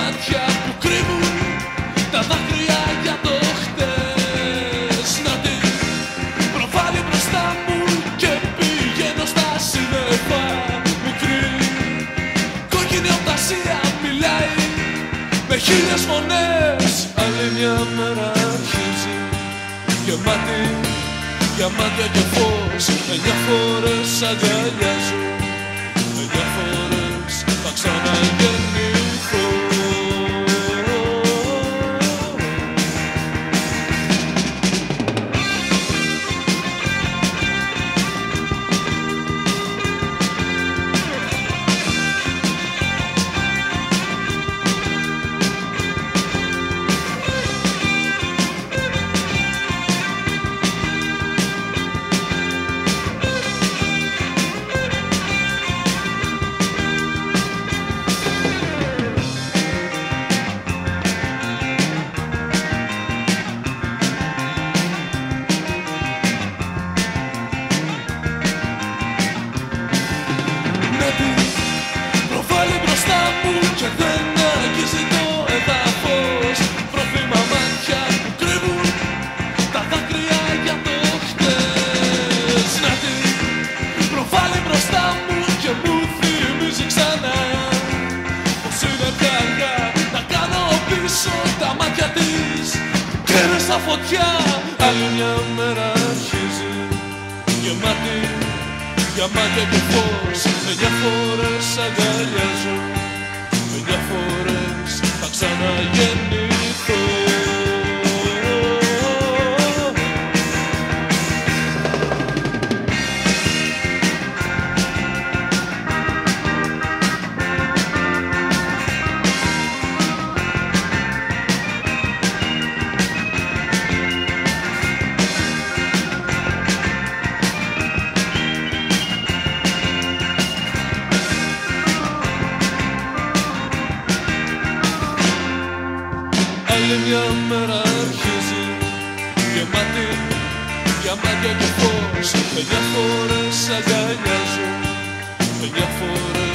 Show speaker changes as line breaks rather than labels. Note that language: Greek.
μάτια που κρύβουν τα δάκρυα για το χτες. Να τη προβάλλει μπροστά μου και πηγαίνω στα σύννεφα. Μικρή κόκκινη οτασία μιλάει με χίλιες φωνές. Άλλη μια μέρα αρχίζει γεμάτη για μάτια και φως. 9 φορές αγκαλιάζω, 9 φορές θα ξαναγεννηθώ. Προβάλλει μπροστά μου και δεν αγγίζει το έδαφος. Πρόφημα μάτια που κρύβουν τα δάκρυα για το χτες. Να τη προβάλλει μπροστά μου και μου θυμίζει ξανά πως είναι πια αργά να κάνω πίσω τα μάτια της και είναι στα φωτιά. Άλλη μια μέρα αρχίζει γεμάτη για μάτια και φως. 9 φορές αγκαλιάζω, 9 φορές θα ξαναγεννηθώ. Άλλη μια μέρα αρχίζει γεμάτη για μάτια και φως. 9 φορές αγκαλιάζω, 9 φορές